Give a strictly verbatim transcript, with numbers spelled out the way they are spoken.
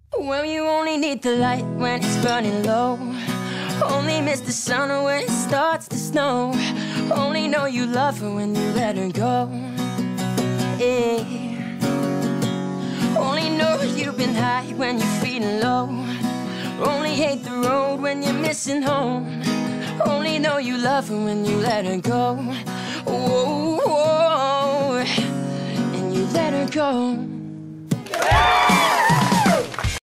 Well, you only need the light when it's burning low. Only miss the sun when it starts to snow. Only know you love her when you let her go. Yeah. Only know you've been high when you're feeling low. Only hate the road when you're missing home. Only know you love her when you let her go. Whoa.